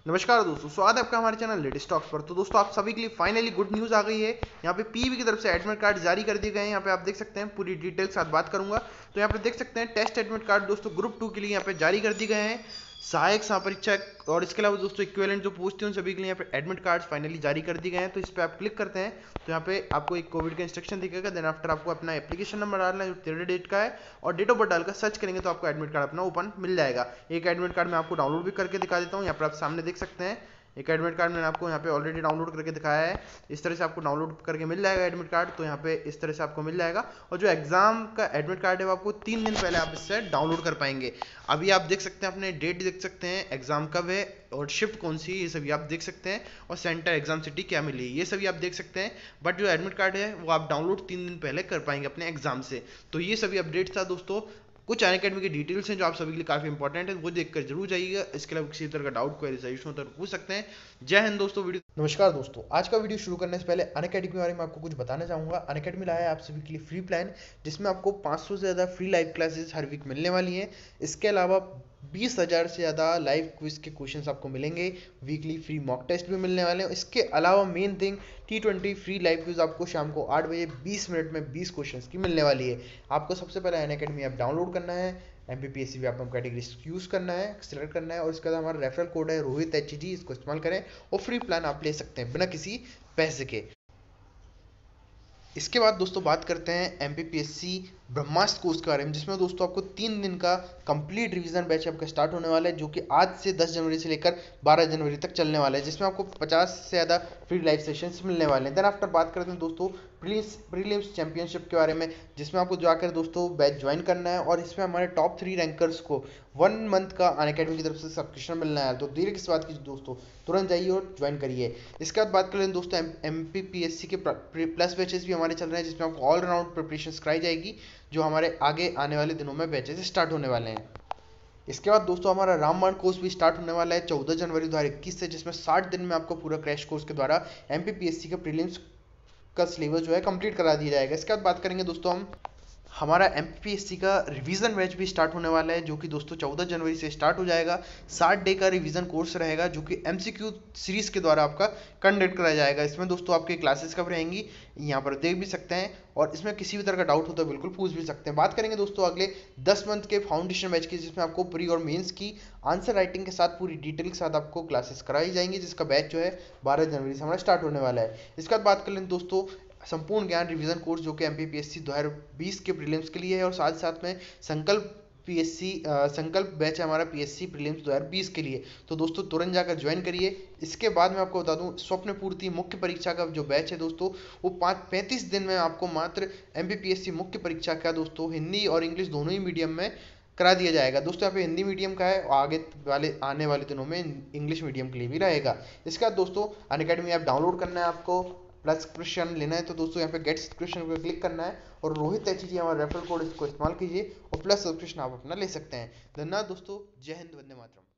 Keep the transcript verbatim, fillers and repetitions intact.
नमस्कार दोस्तों, स्वागत है आपका हमारे चैनल लेटेस्ट टॉक्स पर। तो दोस्तों, आप सभी के लिए फाइनली गुड न्यूज़ आ गई है। यहाँ पे पीवी की तरफ से एडमिट कार्ड जारी कर दिए गए हैं। यहाँ पे आप देख सकते हैं, पूरी डिटेल के साथ बात करूंगा। तो यहाँ पे देख सकते हैं, टेस्ट एडमिट कार्ड दोस्तों ग्रुप टू के लिए यहाँ पे जारी कर दिए गए हैं। सहायक महापरीक्षक और इसके अलावा दोस्तों इक्विवेलेंट जो पोस्ट है उन सभी के लिए यहाँ पे एडमिट कार्ड फाइनली जारी कर दिए गए हैं। तो इस पर आप क्लिक करते हैं तो यहाँ पे आपको एक कोविड का इंस्ट्रक्शन दिखेगा। देन आफ्टर आपको अपना एप्लीकेशन नंबर डालना है जो तेरह डेट का है, और डेट ऑफ बर्थ डालकर सर्च करेंगे तो आपको एडमिट कार्ड अपना ओपन मिल जाएगा। एक एडमिट कार्ड मैं आपको डाउनलोड भी करके दिखा देता हूँ। यहाँ पर आप सामने देख सकते हैं, एक एडमिट कार्ड मैंने आपको यहाँ पे ऑलरेडी डाउनलोड करके दिखाया है। इस तरह से आपको डाउनलोड करके मिल जाएगा एडमिट कार्ड। तो यहाँ पे इस तरह से आपको मिल जाएगा, और जो एग्जाम का एडमिट कार्ड है वो आपको तीन दिन पहले आप इससे डाउनलोड कर पाएंगे। अभी आप देख सकते हैं, अपने डेट देख सकते हैं, एग्जाम कब है और शिफ्ट कौन सी है, ये सभी आप देख सकते हैं, और सेंटर एग्जाम सिटी क्या मिली है ये सभी आप देख सकते हैं। बट जो एडमिट कार्ड है वो आप डाउनलोड तीन दिन पहले कर पाएंगे अपने एग्जाम से। तो ये सभी अपडेट्स था दोस्तों। कुछ अनअकैडमी की डिटेल्स हैं जो आप सभी के लिए काफी इंपॉर्टेंट है, वो देखकर जरूर जाइएगा। इसके अलावा किसी तरह का डाउट क्वेरी सजेशन हो तो पूछ सकते हैं। जय हिंद दोस्तों। वीडियो नमस्कार दोस्तों, आज का वीडियो शुरू करने से पहले अनअकैडमी के बारे में आपको कुछ बताना चाहूंगा। अनअकैडमी लाया है आप सभी के लिए फ्री प्लान, जिसमें आपको पाँच सौ से ज्यादा फ्री लाइव क्लासेस हर वीक मिलने वाली हैं। इसके अलावा बीस हजार से ज़्यादा लाइव क्विज के क्वेश्चंस आपको मिलेंगे। वीकली फ्री मॉक टेस्ट भी मिलने वाले हैं। इसके अलावा main thing, T twenty free live quiz आपको शाम को आठ बजे बीस मिनट में बीस क्वेश्चंस की मिलने वाली है। आपको सबसे पहले अनअकैडमी ऐप डाउनलोड करना है, M P P S C भी आपको कैटेगरी यूज करना है, सिलेक्ट करना है, और इसके बाद हमारा रेफरल कोड है रोहित एच जी, इसको इस्तेमाल करें और फ्री प्लान आप ले सकते हैं बिना किसी पैसे के। इसके बाद दोस्तों बात करते हैं M P P S C Brahmastra course के बारे में, जिसमें दोस्तों आपको तीन दिन का कंप्लीट रिवीजन बैच आपका स्टार्ट होने वाला है, जो कि आज से दस जनवरी से लेकर बारह जनवरी तक चलने वाला है, जिसमें आपको पचास से ज़्यादा फ्री लाइव सेशंस मिलने वाले हैं। देन आफ्टर बात करते हैं दोस्तों प्रीलिम्स प्रीलिम्स चैंपियनशिप के बारे में, जिसमें आपको जाकर दोस्तों बैच ज्वाइन करना है, और इसमें हमारे टॉप थ्री रैंकर्स को वन मंथ का अनअकैडमी की तरफ से सब्सक्रिप्शन मिलना है। तो देर किस बात की दोस्तों, तुरंत जाइए और ज्वाइन करिए। इसके बाद बात कर लें दोस्तों M P P S C के प्लस बैचेस भी हमारे चल रहे हैं, जिसमें आपको ऑल राउंड प्रिपरेशन कराई जाएगी, जो हमारे आगे आने वाले दिनों में बैचेस स्टार्ट होने वाले हैं। इसके बाद दोस्तों हमारा रामबाण कोर्स भी स्टार्ट होने वाला है चौदह जनवरी दो हज़ार इक्कीस से, जिसमें साठ दिन में आपको पूरा क्रैश कोर्स के द्वारा M P P S C का प्रीलिम्स का सिलेबस जो है कंप्लीट करा दिया जाएगा। इसके बाद बात करेंगे दोस्तों हम, हमारा M P P S C का रिवीजन बैच भी स्टार्ट होने वाला है, जो कि दोस्तों चौदह जनवरी से स्टार्ट हो जाएगा। साठ डे का रिवीजन कोर्स रहेगा, जो कि एम सी क्यू सीरीज के द्वारा आपका कंडक्ट कराया जाएगा। इसमें दोस्तों आपकी क्लासेस कब रहेंगी यहाँ पर देख भी सकते हैं, और इसमें किसी भी तरह का डाउट हो तो बिल्कुल पूछ भी सकते हैं। बात करेंगे दोस्तों अगले दस मंथ के फाउंडेशन बैच की, जिसमें आपको प्री और मेंस की आंसर राइटिंग के साथ पूरी डिटेल के साथ आपको क्लासेस कराई जाएंगी, जिसका बैच जो है बारह जनवरी से हमारा स्टार्ट होने वाला है। इसके बाद बात कर लें दोस्तों संपूर्ण ज्ञान रिवीजन कोर्स, जो कि M P P S C दो हज़ार बीस के प्रीलिम्स के लिए है, और साथ साथ में संकल्प पी एस सी संकल्प बैच है हमारा पी एस सी प्रीलिम्स दो हज़ार बीस के लिए। तो दोस्तों तुरंत जाकर ज्वाइन करिए। इसके बाद मैं आपको बता दूं, स्वप्न पूर्ति मुख्य परीक्षा का जो बैच है दोस्तों, वो पाँच पैंतीस दिन में आपको मात्र M P P S C मुख्य परीक्षा का दोस्तों हिंदी और इंग्लिश दोनों ही मीडियम में करा दिया जाएगा। दोस्तों यहाँ पे हिंदी मीडियम का है, और आगे वाले आने वाले दिनों में इंग्लिश मीडियम के लिए भी रहेगा। इसके बाद दोस्तों अनअकैडमी ऐप डाउनलोड करना है आपको, प्लस सब्सक्रिप्शन लेना है तो दोस्तों यहाँ पे गेट सब्सक्रिप्शन पर क्लिक करना है, और रोहित एच जी हमारा रेफरल कोड इसको इस्तेमाल कीजिए और प्लस सब्सक्रिप्शन आप अपना ले सकते हैं। धन्यवाद दोस्तों, जय हिंद, वंदे मातरम।